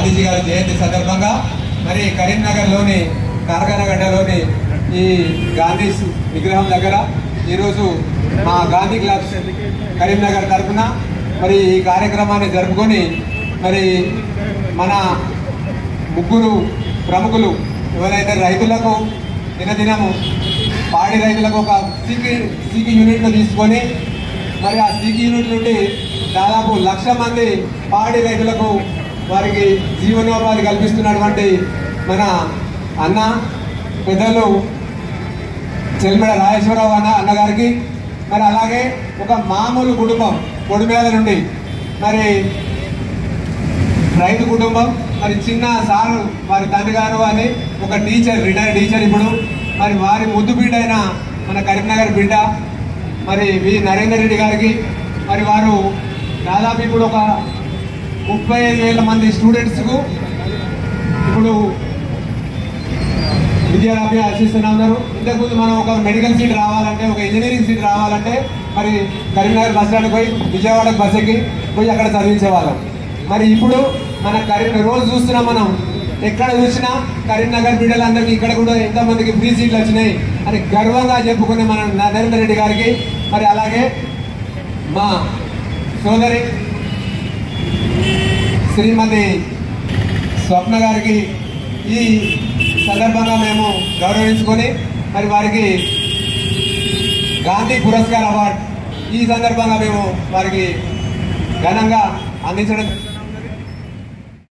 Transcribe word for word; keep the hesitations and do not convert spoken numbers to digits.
గాంధీజీ గారి జయంతి సందర్భంగా మరి కరీంనగర్లోని కార్ఖానగడ్డలోని ఈ గాంధీ విగ్రహం దగ్గర ఈరోజు మా గాంధీ క్లబ్స్ కరీంనగర్ తరఫున మరి ఈ కార్యక్రమాన్ని జరుపుకొని మరి మన ముగ్గురు ప్రముఖులు ఎవరైతే రైతులకు దినదినము పాడి రైతులకు ఒక సీకి సీకి యూనిట్లు తీసుకొని మరి ఆ సీకి యూనిట్ నుండి దాదాపు లక్ష మంది పాడి రైతులకు వారికి జీవనోపాధి కల్పిస్తున్నటువంటి మన అన్న పెద్దలు చెల్మెడ రాజేశ్వరరావు అన్న అన్నగారికి మరి అలాగే ఒక మామూలు కుటుంబం పొడిమేద నుండి మరి రైతు కుటుంబం మరి చిన్న సారు వారి తండ్రి గారు అని ఒక టీచర్ రిటైర్డ్ టీచర్ ఇప్పుడు మరి వారి ముద్దు బిడ్డ అయిన మన కరీంనగర్ బిడ్డ మరి వి నరేందర్ రెడ్డి గారికి మరి వారు దాదాపు ఇప్పుడు ఒక ముప్పై ఐదు వేల మంది స్టూడెంట్స్కు ఇప్పుడు విద్యాలయ ఆశిస్తూనే ఉన్నారు. ఇంతకుముందు మనం ఒక మెడికల్ సీట్ రావాలంటే ఒక ఇంజనీరింగ్ సీట్ రావాలంటే మరి కరీంనగర్ బస్ స్టాండ్కి పోయి విజయవాడకు బస్ ఎక్కి పోయి అక్కడ చదివించేవాళ్ళం. మరి ఇప్పుడు మన కరీంనగర్ రోజు చూస్తున్నాం, మనం ఎక్కడ చూసినా కరీంనగర్ బిడ్డలందరికీ ఇక్కడ కూడా ఎంతమందికి ఫ్రీ సీట్లు వచ్చినాయి అని గర్వంగా చెప్పుకునే మన నరేందర్ రెడ్డి గారికి మరి అలాగే మా సోదరి శ్రీమతి స్వప్న గారికి ఈ సందర్భంగా మేము గౌరవించుకొని మరి వారికి గాంధీ పురస్కార్ అవార్డు ఈ సందర్భంగా మేము వారికి ఘనంగా అందించడం